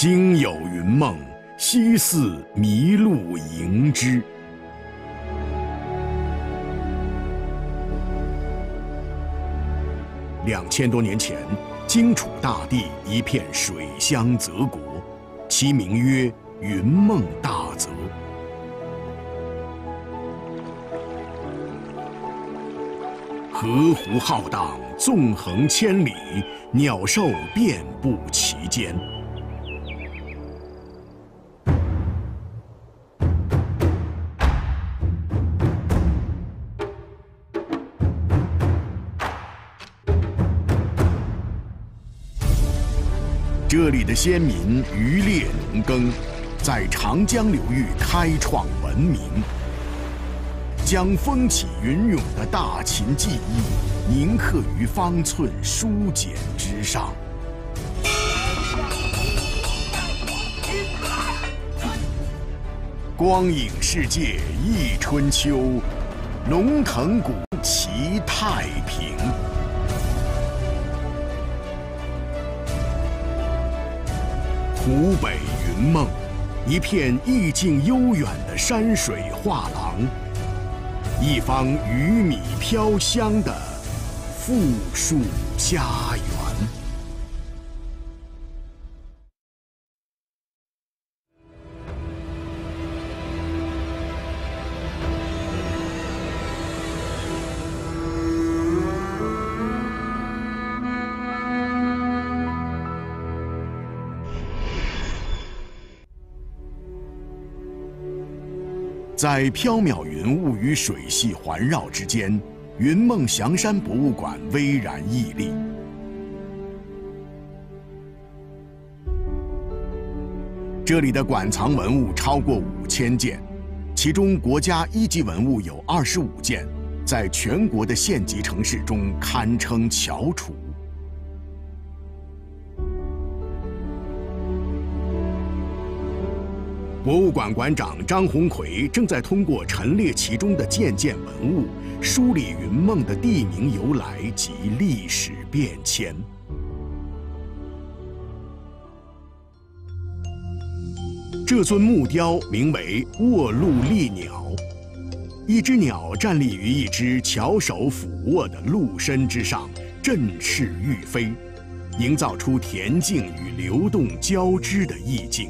今有云梦，夕似迷路迎之。2000多年前，荆楚大地一片水乡泽国，其名曰云梦大泽。河湖浩荡，纵横千里，鸟兽遍布其间。这里的先民渔猎农耕，在长江流域开创文明，将风起云涌的大秦技艺铭刻于方寸书简之上。光影世界忆春秋，龙腾古齐太平。湖北云梦，一片意境悠远的山水画廊，一方鱼米飘香的富庶家园。在缥缈云雾与水系环绕之间，云梦祥山博物馆巍然屹立。这里的馆藏文物超过5000件，其中国家一级文物有25件，在全国的县级城市中堪称翘楚。博物馆馆长张鸿奎正在通过陈列其中的件件文物，梳理云梦的地名由来及历史变迁。这尊木雕名为卧鹿立鸟，一只鸟站立于一只翘首俯卧的鹿身之上，振翅欲飞，营造出恬静与流动交织的意境。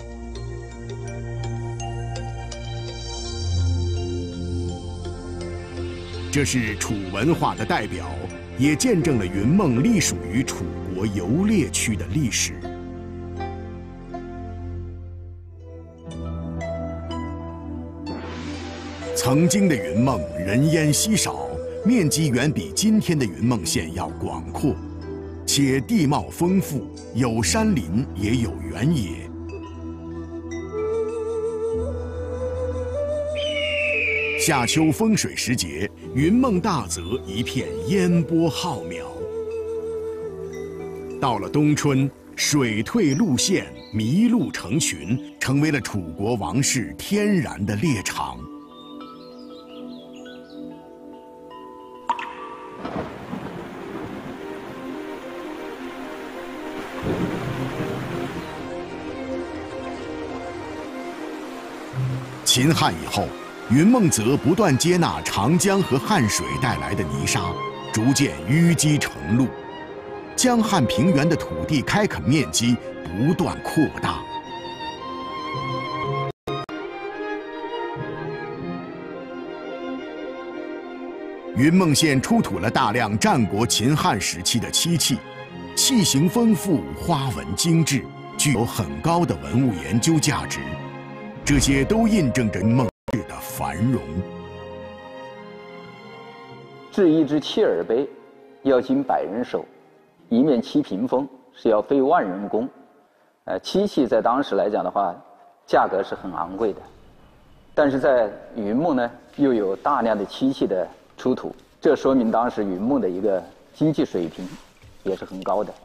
这是楚文化的代表，也见证了云梦隶属于楚国游猎区的历史。曾经的云梦人烟稀少，面积远比今天的云梦县要广阔，且地貌丰富，有山林也有原野。夏秋风水时节，云梦大泽一片烟波浩渺。到了冬春，水退鹿现，麋鹿成群，成为了楚国王室天然的猎场。秦汉以后，云梦泽不断接纳长江和汉水带来的泥沙，逐渐淤积成路。江汉平原的土地开垦面积不断扩大。云梦县出土了大量战国秦汉时期的漆器，器型丰富，花纹精致，具有很高的文物研究价值。这些都印证着云梦市的繁荣。 制一只切耳杯要经100人手，一面漆屏风是要费万人工。漆器在当时来讲的话，价格是很昂贵的。但是在云梦呢，又有大量的漆器的出土，这说明当时云梦的一个经济水平也是很高的。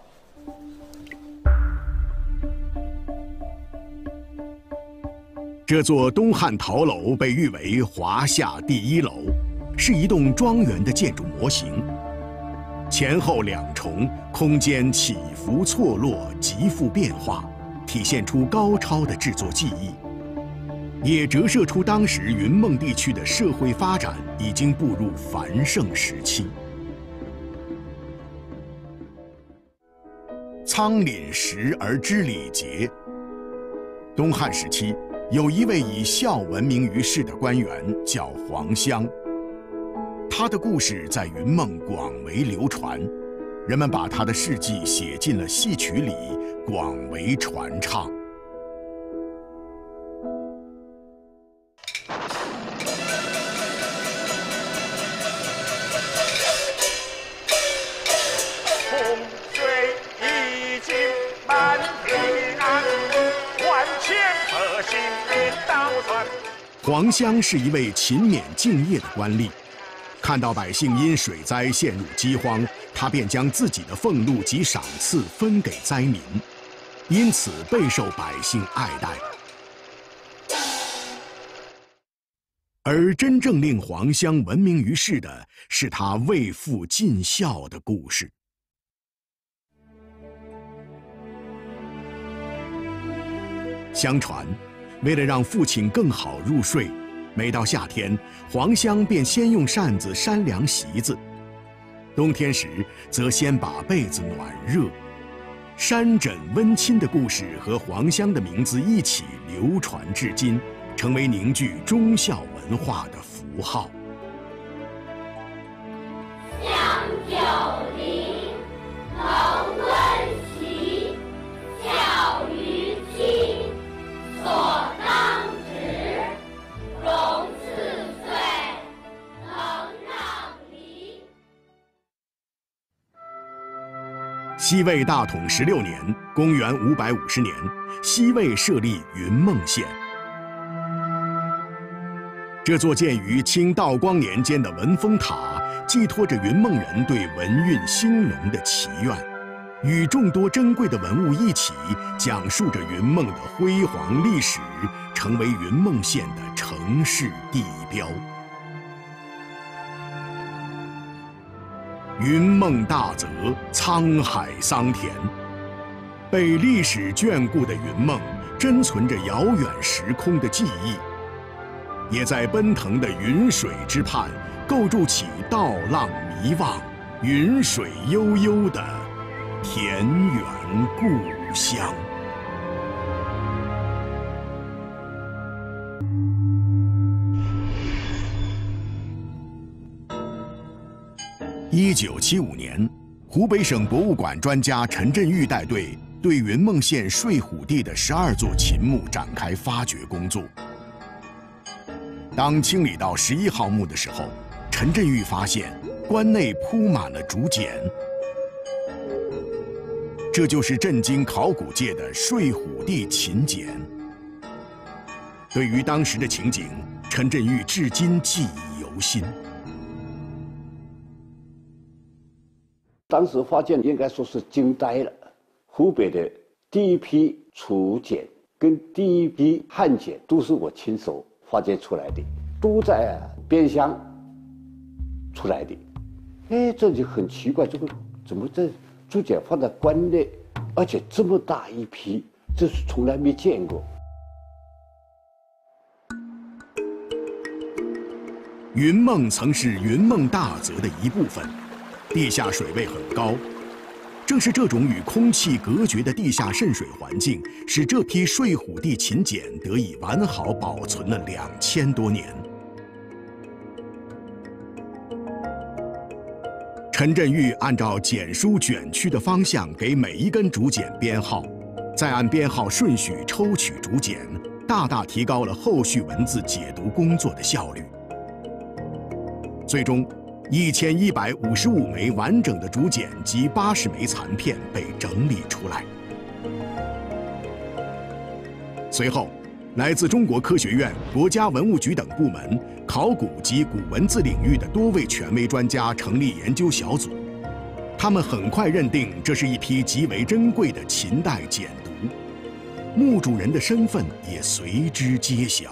这座东汉陶楼被誉为华夏第1楼，是一栋庄园的建筑模型。前后2重，空间起伏错落，极富变化， 体现出高超的制作技艺，也折射出当时云梦地区的社会发展已经步入繁盛时期。仓廪实而知礼节。东汉时期，有一位以孝闻名于世的官员叫黄香，他的故事在云梦广为流传，人们把他的事迹写进了戏曲里，广为传唱。黄香是一位勤勉敬业的官吏，看到百姓因水灾陷入饥荒，他便将自己的俸禄及赏赐分给灾民，因此备受百姓爱戴。而真正令黄香闻名于世的是他为父尽孝的故事。相传，为了让父亲更好入睡，每到夏天，黄香便先用扇子扇凉席子；冬天时，则先把被子暖热。山枕温亲的故事和黄香的名字一起流传至今，成为凝聚忠孝文化的符号。 香九龄，恒温席，孝于亲，所当执，荣4岁，能让梨。 西魏大统16年，公元550年，西魏设立云梦县。这座建于清道光年间的文峰塔，寄托着云梦人对文运兴隆的祈愿，与众多珍贵的文物一起，讲述着云梦的辉煌历史，成为云梦县的城市地标。云梦大泽，沧海桑田。被历史眷顾的云梦，珍存着遥远时空的记忆，也在奔腾的云水之畔，构筑起道浪迷望、云水悠悠的田园故乡。1975年，湖北省博物馆专家陈振玉带队对云梦县睡虎地的12座秦墓展开发掘工作。当清理到11号墓的时候，陈振玉发现棺内铺满了竹简，这就是震惊考古界的睡虎地秦简。对于当时的情景，陈振玉至今记忆犹新。 当时发现应该说是惊呆了，湖北的第一批楚简跟第一批汉简都是我亲手发掘出来的，都在边乡出来的。哎，这就很奇怪，这个怎么这竹简放在棺内，而且这么大一批，这是从来没见过。 云梦曾是云梦大泽的一部分，地下水位很高。正是这种与空气隔绝的地下渗水环境，使这批睡虎地秦简得以完好保存了2000多年。陈振玉按照简书卷曲的方向给每一根竹简编号，再按编号顺序抽取竹简，大大提高了后续文字解读工作的效率。最终，1155枚完整的竹简及80枚残片被整理出来。随后，来自中国科学院、国家文物局等部门、考古及古文字领域的多位权威专家成立研究小组，他们很快认定这是一批极为珍贵的秦代简牍，墓主人的身份也随之揭晓。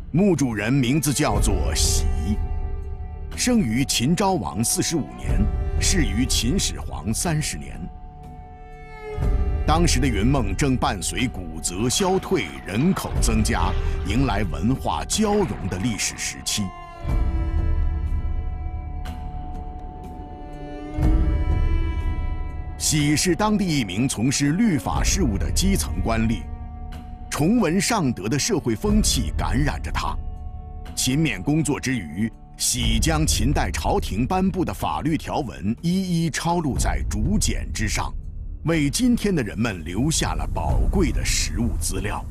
墓主人名字叫做喜，生于秦昭王45年，逝于秦始皇30年。当时的云梦正伴随古泽消退、人口增加，迎来文化交融的历史时期。喜是当地一名从事律法事务的基层官吏，崇文尚德的社会风气感染着他。勤勉工作之余，喜将秦代朝廷颁布的法律条文一一抄录在竹简之上，为今天的人们留下了宝贵的实物资料。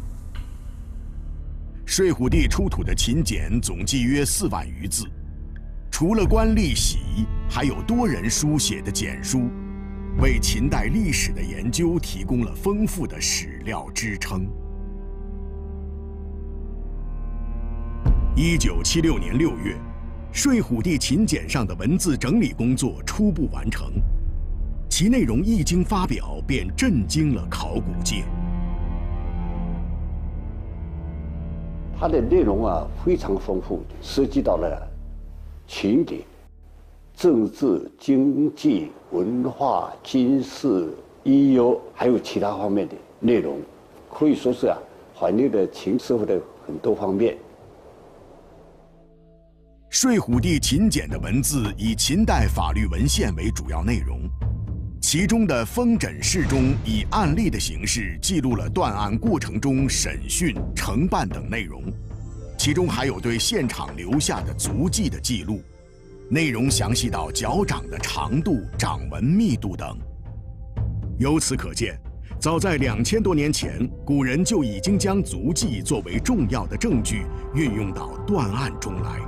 睡虎地出土的秦简总计约4万余字，除了官吏喜，还有多人书写的简书，为秦代历史的研究提供了丰富的史料支撑。1976年6月，睡虎地秦简上的文字整理工作初步完成，其内容一经发表便震惊了考古界。 它的内容非常丰富，涉及到了秦的政治、经济、文化、军事、医药，还有其他方面的内容，可以说是反映了秦社会的很多方面。 睡虎地秦简的文字以秦代法律文献为主要内容，其中的封诊室中以案例的形式记录了断案过程中审讯、承办等内容，其中还有对现场留下的足迹的记录，内容详细到脚掌的长度、掌纹密度等。由此可见，早在2000多年前，古人就已经将足迹作为重要的证据运用到断案中来。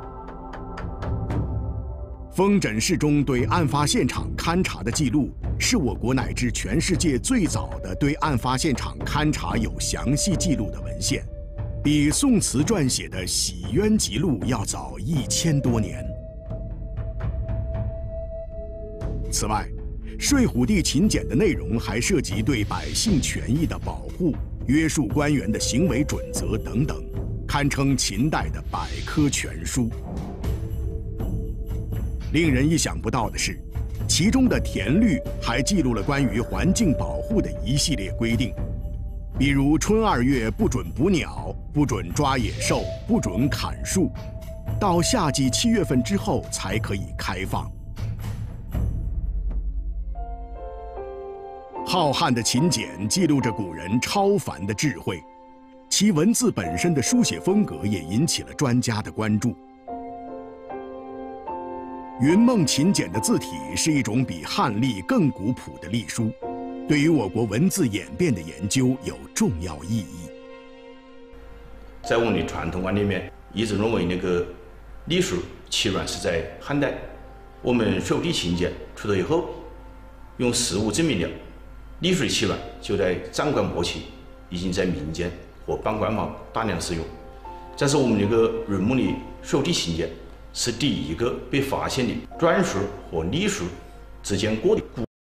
封诊室中对案发现场勘查的记录，是我国乃至全世界最早的对案发现场勘查有详细记录的文献，比宋慈撰写的《洗冤集录》要早1000多年。此外，睡虎地秦简的内容还涉及对百姓权益的保护、约束官员的行为准则等等，堪称秦代的百科全书。令人意想不到的是，其中的田律还记录了关于环境保护的一系列规定，比如春2月不准捕鸟，不准抓野兽，不准砍树，到夏季7月份之后才可以开放。浩瀚的秦简记录着古人超凡的智慧，其文字本身的书写风格也引起了专家的关注。云梦秦简的字体是一种比汉隶更古朴的隶书，对于我国文字演变的研究有重要意义。 在我们的传统观里面，一直认为那个隶书起源是在汉代。我们睡虎地秦简出土以后，用实物证明了隶书的起源就在战国末期，已经在民间和半官方大量使用。但是我们那个云梦的睡虎地秦简是第一个被发现的篆书和隶书之间过的。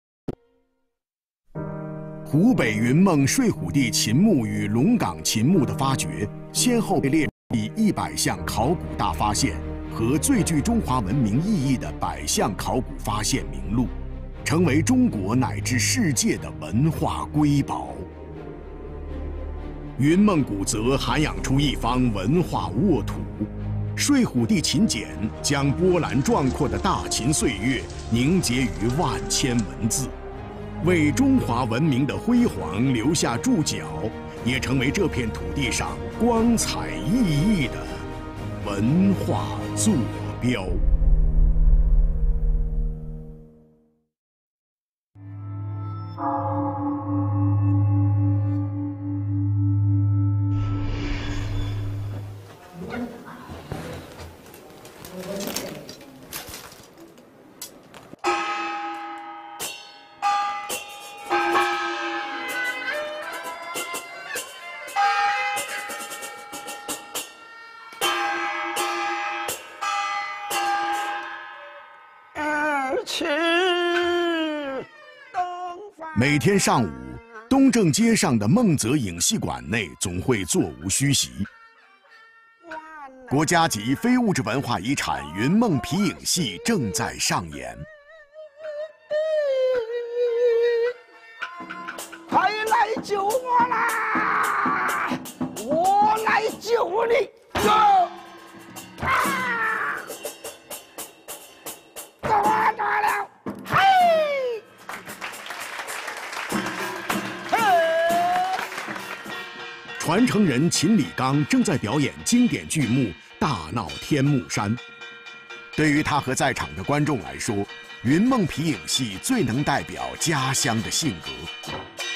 湖北云梦睡虎地秦墓与龙岗秦墓的发掘，先后被列入第100项考古大发现和最具中华文明意义的100项考古发现名录，成为中国乃至世界的文化瑰宝。云梦古泽涵养出一方文化沃土。睡虎地秦简将波澜壮阔的大秦岁月凝结于万千文字，为中华文明的辉煌留下注脚，也成为这片土地上光彩熠熠的文化坐标。每天上午，东正街上的孟泽影戏馆内总会座无虚席。 国家级非物质文化遗产云梦皮影戏正在上演。 快来救我啦！我来救你！抓了！嘿！ 传承人秦礼刚正在表演经典剧目《大闹天目山》。对于他和在场的观众来说，云梦皮影戏最能代表家乡的性格。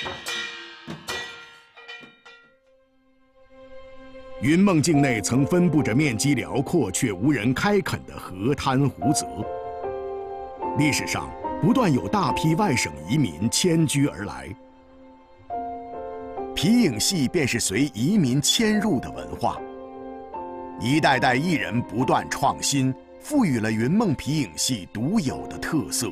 云梦境内曾分布着面积辽阔却无人开垦的河滩湖泽。历史上不断有大批外省移民迁居而来，皮影戏便是随移民迁入的文化。一代代艺人不断创新，赋予了云梦皮影戏独有的特色。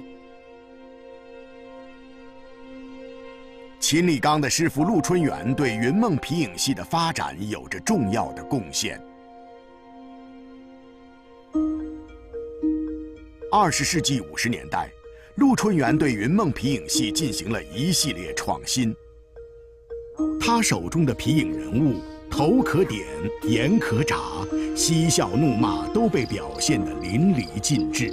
秦礼刚的师傅陆春元对云梦皮影戏的发展有着重要的贡献。20世纪50年代，陆春元对云梦皮影戏进行了一系列创新。他手中的皮影人物，头可点，眼可眨，嬉笑怒骂都被表现得淋漓尽致。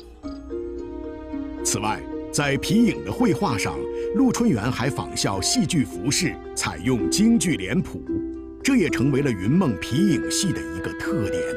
此外，在皮影的绘画上，陆春元还仿效戏剧服饰，采用京剧脸谱，这也成为了云梦皮影戏的一个特点。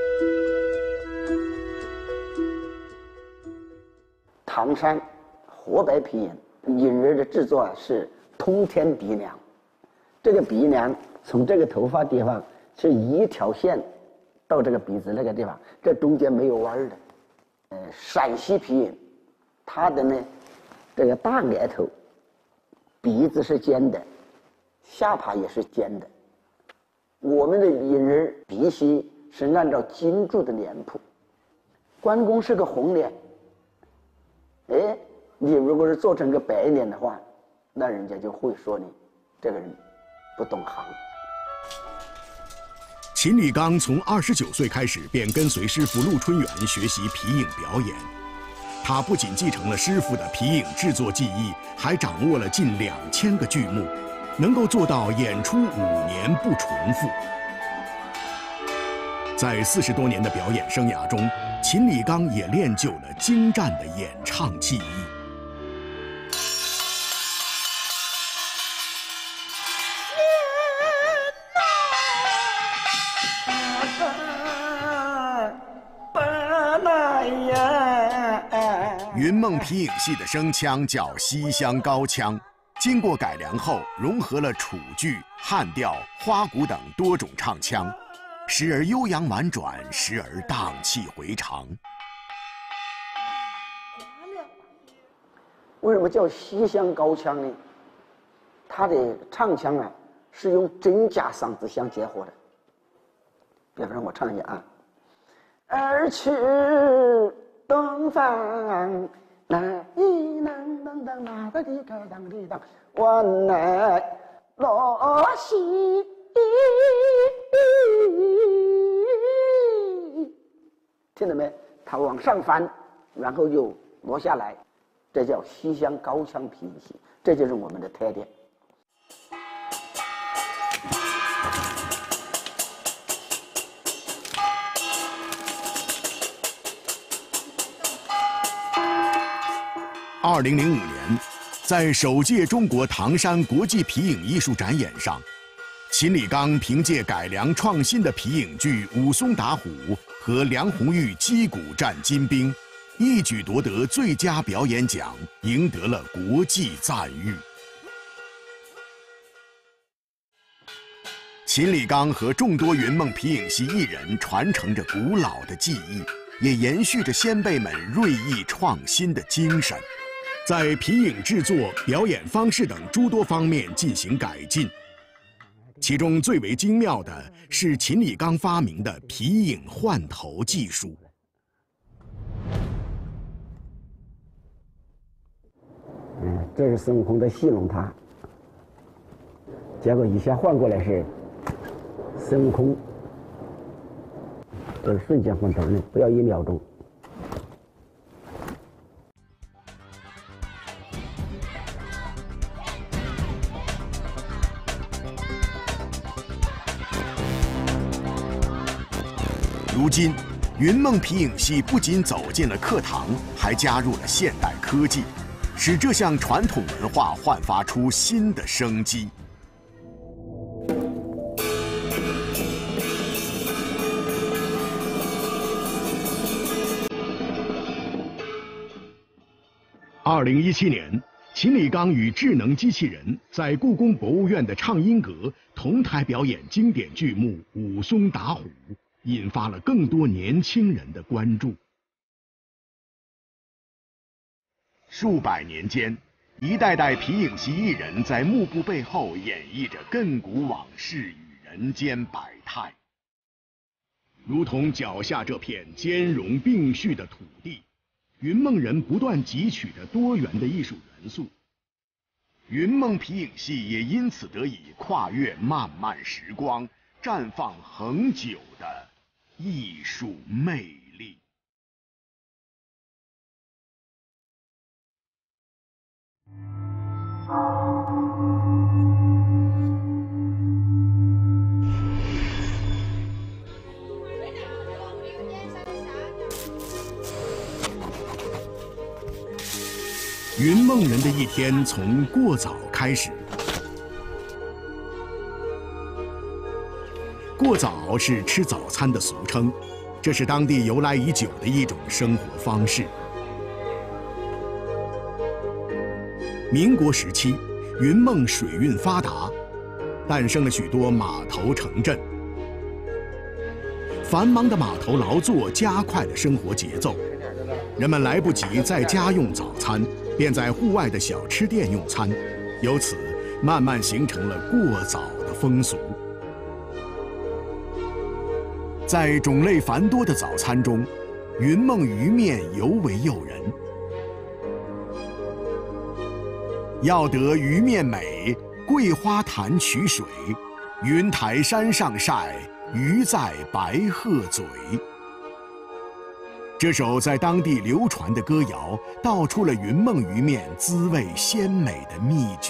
唐山河北皮影影人的制作是通天鼻梁，这个鼻梁从这个头发地方是一条线到这个鼻子那个地方，这中间没有弯的。陕西皮影，它的呢这个大额头，鼻子是尖的，下巴也是尖的。我们的影人鼻息是按照京剧的脸谱，关公是个红脸。哎，你如果是做成个白脸的话，那人家就会说你这个人不懂行。 秦礼刚从29岁开始便跟随师傅陆春元学习皮影表演。他不仅继承了师傅的皮影制作技艺，还掌握了近2000个剧目，能够做到演出5年不重复。在40多年的表演生涯中，秦礼刚也练就了精湛的演唱技艺。云梦皮影戏的声腔叫西厢高腔，经过改良后融合了楚剧、汉调、花鼓等多种唱腔，时而悠扬婉转，时而荡气回肠。 为什么叫西厢高腔呢？它的唱腔啊是用真假嗓子相结合的。比方说我唱一下啊，儿去东方，那一当当当那个的个当的当，晚来落西。听到没？它往上翻，然后又落下来，这叫西厢高腔皮影戏，这就是我们的特点。 2005年，在首届中国唐山国际皮影艺术展演上，秦礼刚凭借改良创新的皮影剧《武松打虎》和梁红玉击鼓战金兵，一举夺得最佳表演奖，赢得了国际赞誉。秦礼刚和众多云梦皮影戏艺人传承着古老的技艺，也延续着先辈们锐意创新的精神，在皮影制作、表演方式等诸多方面进行改进。其中最为精妙的是秦礼刚发明的皮影换头技术。 这是孙悟空的戏弄他，结果一下换过来是孙悟空都是瞬间混头的，不要1秒钟。 如今，云梦皮影戏不仅走进了课堂，还加入了现代科技，使这项传统文化焕发出新的生机。2017年，秦礼刚与智能机器人在故宫博物院的畅音阁同台表演经典剧目《武松打虎》，引发了更多年轻人的关注。数百年间，一代代皮影戏艺人在幕布背后演绎着亘古往事与人间百态。如同脚下这片兼容并蓄的土地，云梦人不断汲取着多元的艺术元素，云梦皮影戏也因此得以跨越漫漫时光，绽放恒久的艺术魅力。云梦人的一天从过早开始。过早是吃早餐的俗称，这是当地由来已久的一种生活方式。民国时期，云梦水运发达，诞生了许多码头城镇。繁忙的码头劳作加快了生活节奏，人们来不及在家用早餐，便在户外的小吃店用餐，由此慢慢形成了过早的风俗。在种类繁多的早餐中，云梦鱼面尤为诱人。要得鱼面美，桂花潭取水，云台山上晒，鱼在白鹤嘴。这首在当地流传的歌谣，道出了云梦鱼面滋味鲜美的秘诀。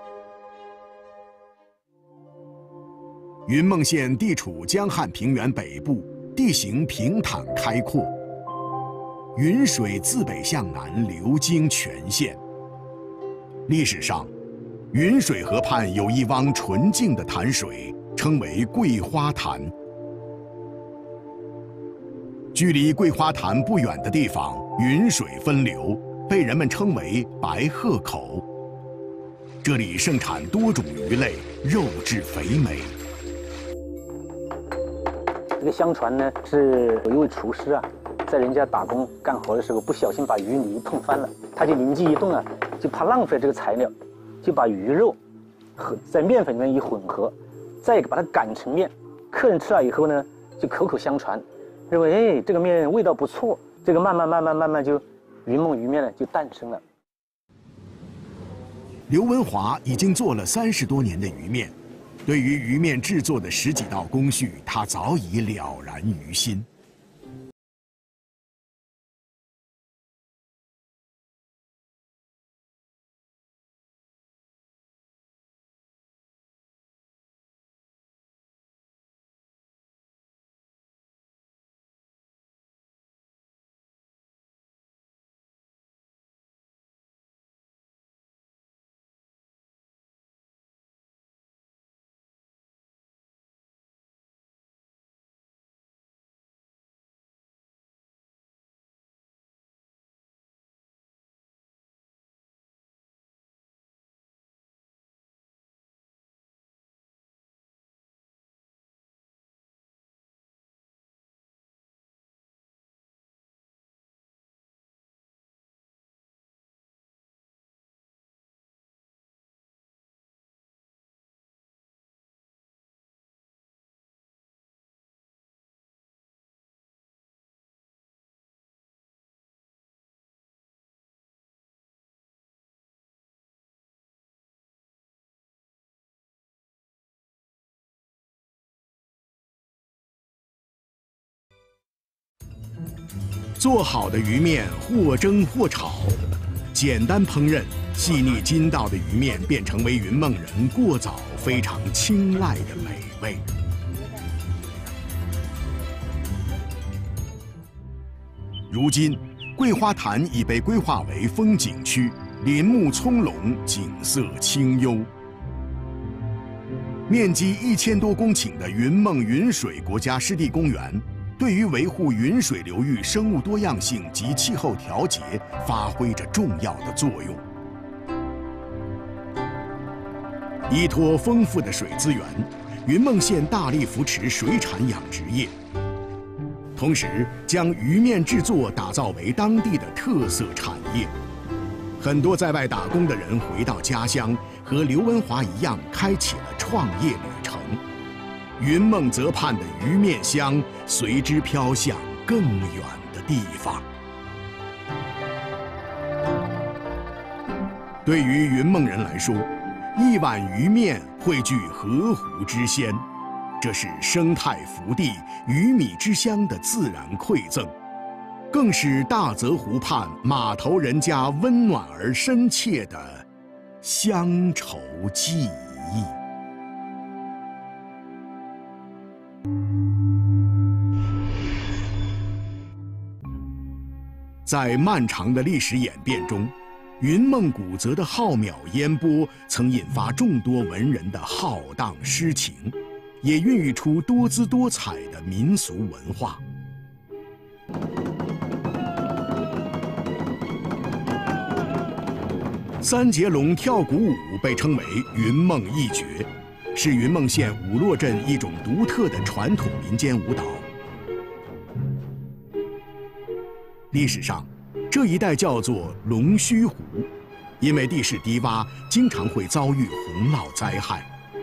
云梦县地处江汉平原北部，地形平坦开阔，云水自北向南流经全县。历史上，云水河畔有一汪纯净的潭水，称为桂花潭。距离桂花潭不远的地方，云水分流，被人们称为白鹤口。这里盛产多种鱼类，肉质肥美。 这个相传呢，是有一位厨师啊，在人家打工干活的时候，不小心把鱼泥碰翻了，他就灵机一动啊，就怕浪费这个材料，就把鱼肉和在面粉里面一混合，再把它擀成面。客人吃了以后呢，就口口相传，认为这个面味道不错，这个慢慢就云梦鱼面呢就诞生了。 刘文华已经做了30多年的鱼面，对于鱼面制作的10几道工序，他早已了然于心。 做好的鱼面或蒸或炒，简单烹饪、细腻筋道的鱼面便成为云梦人过早非常青睐的美味。如今，桂花潭已被规划为风景区，林木葱茏，景色清幽。面积1000多公顷的云梦云水国家湿地公园，对于维护云水流域生物多样性及气候调节发挥着重要的作用。依托丰富的水资源，云梦县大力扶持水产养殖业，同时将鱼面制作打造为当地的特色产业。很多在外打工的人回到家乡，和刘文华一样，开启了创业旅程。云梦泽畔的鱼面香随之飘向更远的地方。对于云梦人来说，一碗鱼面汇聚河湖之鲜，这是生态福地、鱼米之乡的自然馈赠，更是大泽湖畔码头人家温暖而深切的乡愁记忆。在漫长的历史演变中，云梦古泽的浩渺烟波曾引发众多文人的浩荡诗情，也孕育出多姿多彩的民俗文化。三节龙跳鼓舞被称为云梦一绝，是云梦县五洛镇一种独特的传统民间舞蹈。历史上，这一带叫做龙须湖，因为地势低洼，经常会遭遇洪涝灾害。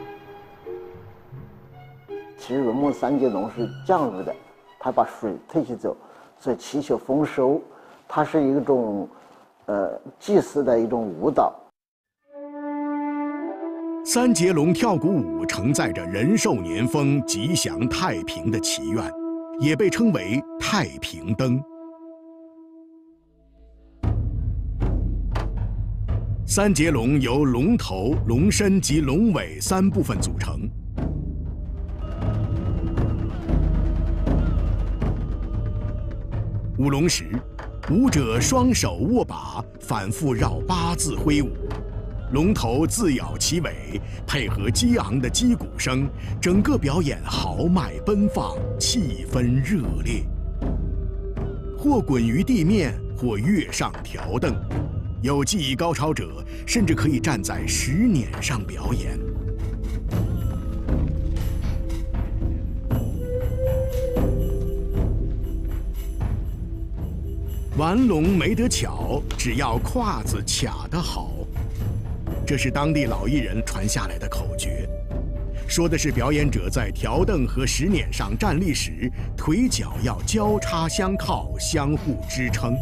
其实云梦三节龙是降雨的，它把水退去走，所以祈求丰收，它是一种祭祀的一种舞蹈。 三节龙跳鼓舞承载着人寿年丰、吉祥太平的祈愿，也被称为太平灯。三节龙由龙头、龙身及龙尾3部分组成。舞龙时，舞者双手握把，反复绕8字挥舞，龙头自咬其尾，配合激昂的击鼓声，整个表演豪迈奔放，气氛热烈。或滚于地面，或跃上条凳。有技艺高超者甚至可以站在石辇上表演。玩龙没得巧，只要胯子卡得好。这是当地老艺人传下来的口诀，说的是表演者在条凳和石辇上站立时，腿脚要交叉相靠，相互支撑。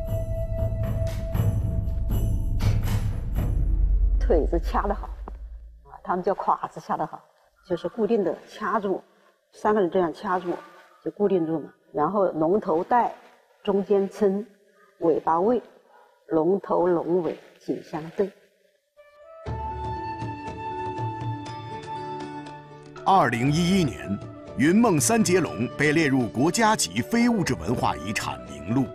腿子掐得好，他们叫胯子掐得好，就是固定的掐住，3个人这样掐住就固定住嘛。然后龙头带，中间撑，尾巴位，龙头龙尾紧相对。 2011年，云梦三节龙被列入国家级非物质文化遗产名录。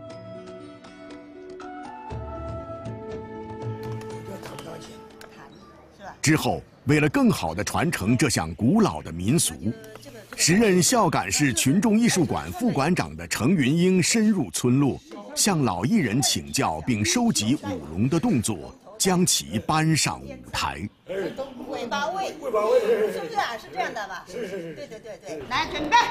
之后，为了更好地传承这项古老的民俗，时任孝感市群众艺术馆副馆长的程云英深入村落，向老艺人请教并收集舞龙的动作，将其搬上舞台。 尾巴位，是不是啊？是这样的吧？是。对。来，准备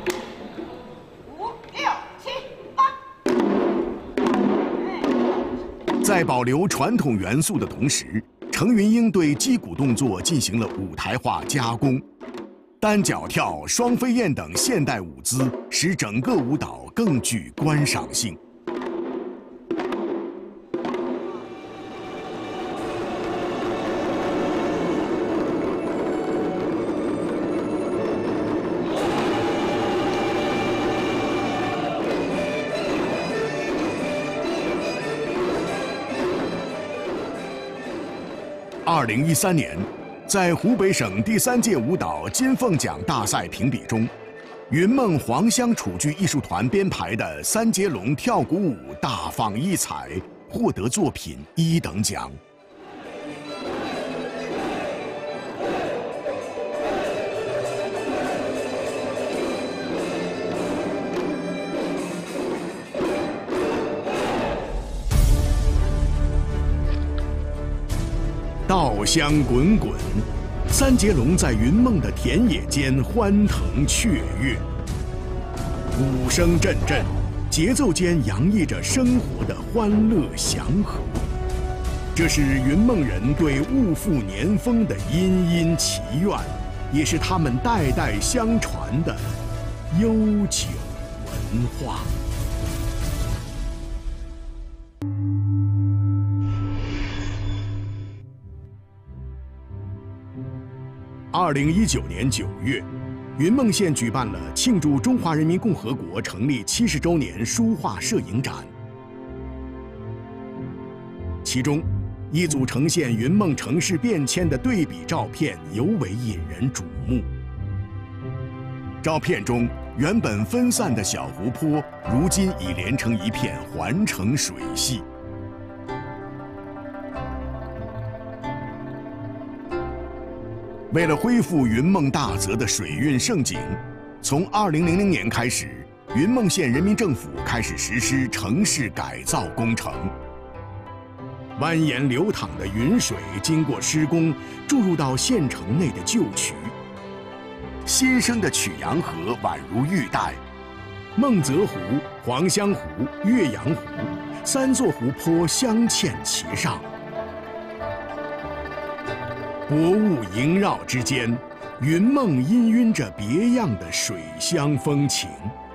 ，5、6、7、8。 在保留传统元素的同时，程云英对击鼓动作进行了舞台化加工，单脚跳、双飞燕等现代舞姿，使整个舞蹈更具观赏性。 2013年，在湖北省第3届舞蹈金凤奖大赛评比中，云梦黄乡楚剧艺术团编排的三节龙跳鼓舞大放异彩，获得作品1等奖。稻香滚滚，三节龙在云梦的田野间欢腾雀跃，鼓声阵阵，节奏间洋溢着生活的欢乐祥和。这是云梦人对物阜年丰的殷殷祈愿，也是他们代代相传的悠久文化。2019年9月，云梦县举办了庆祝中华人民共和国成立70周年书画摄影展，其中一组呈现云梦城市变迁的对比照片尤为引人瞩目。照片中原本分散的小湖泊，如今已连成一片环城水系。为了恢复云梦大泽的水运盛景，从2000年开始，云梦县人民政府开始实施城市改造工程。蜿蜒流淌的云水经过施工，注入到县城内的旧渠。新生的曲阳河宛如玉带，孟泽湖、黄香湖、岳阳湖3座湖泊镶嵌其上。薄雾萦绕之间，云梦氤氲着别样的水乡风情。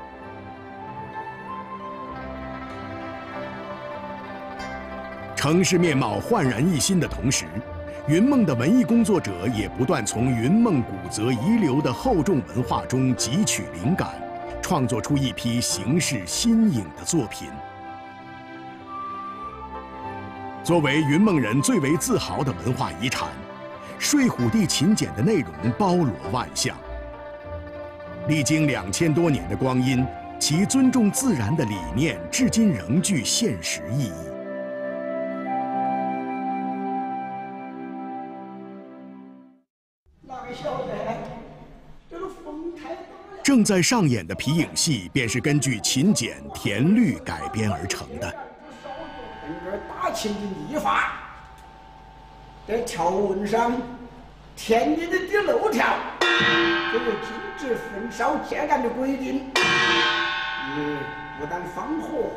城市面貌焕然一新的同时，云梦的文艺工作者也不断从云梦古泽遗留的厚重文化中汲取灵感，创作出一批形式新颖的作品。作为云梦人最为自豪的文化遗产，睡虎地秦简的内容包罗万象，历经2000多年的光阴，其尊重自然的理念至今仍具现实意义。正在上演的皮影戏，便是根据秦简《田律》改编而成的。 大秦的历法，在条文上田野的第6条，这个禁止焚烧秸秆的规定，也不但放火，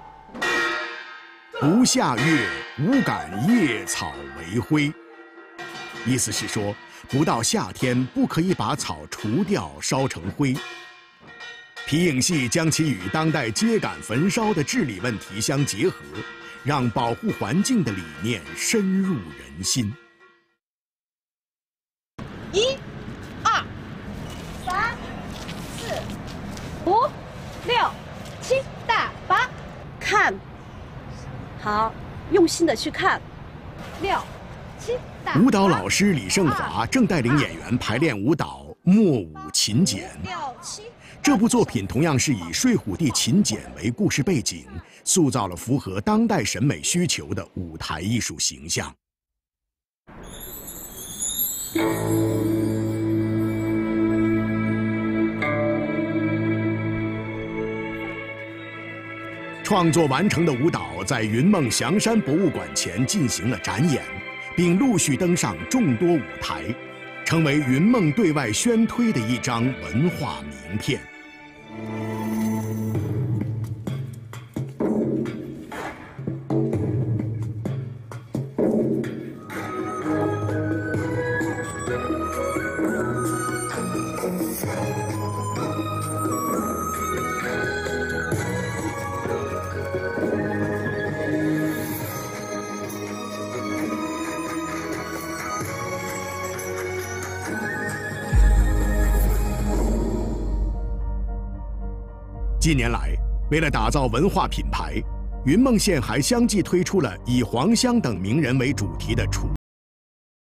不下月，无敢叶草为灰。意思是说，不到夏天不可以把草除掉，烧成灰。皮影戏将其与当代秸秆焚烧的治理问题相结合，让保护环境的理念深入人心。 1、2、3、4、5、6、7、8，看，好，用心的去看。6、7、8。 舞蹈老师李胜华正带领演员排练舞蹈《墨舞秦简》。这部作品同样是以睡虎地秦简为故事背景，塑造了符合当代审美需求的舞台艺术形象。创作完成的舞蹈在云梦祥山博物馆前进行了展演，并陆续登上众多舞台，成为云梦对外宣推的一张文化名片。近年来，为了打造文化品牌，云梦县还相继推出了以黄香等名人为主题的楚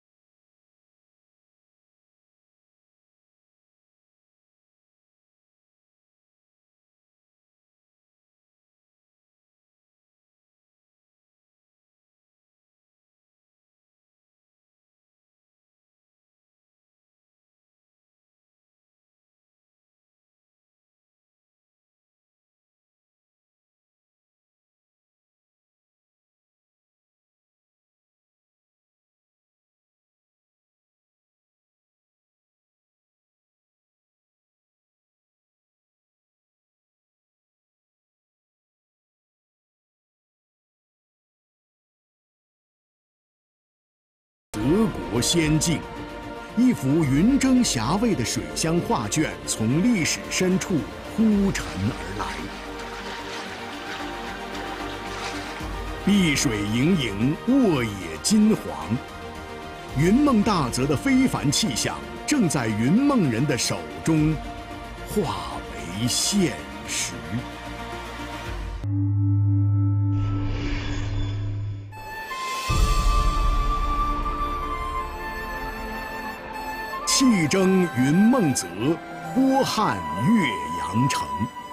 德国仙境。一幅云蒸霞蔚的水乡画卷从历史深处忽尘而来，碧水盈盈，沃野金黄，云梦大泽的非凡气象正在云梦人的手中化为现实。气蒸云梦泽，波撼岳阳城。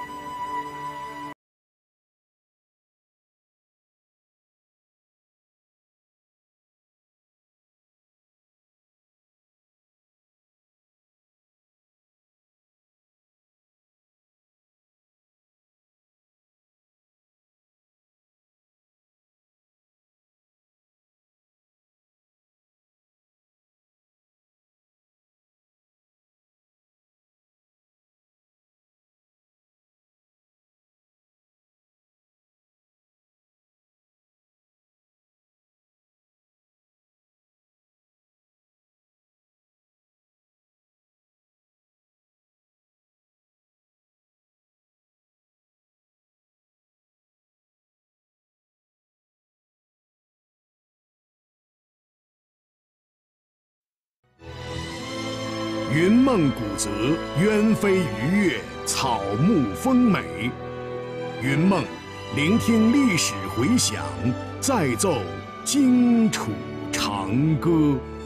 云梦古泽，鸢飞鱼跃，草木丰美。云梦，聆听历史回响，再奏荆楚长歌。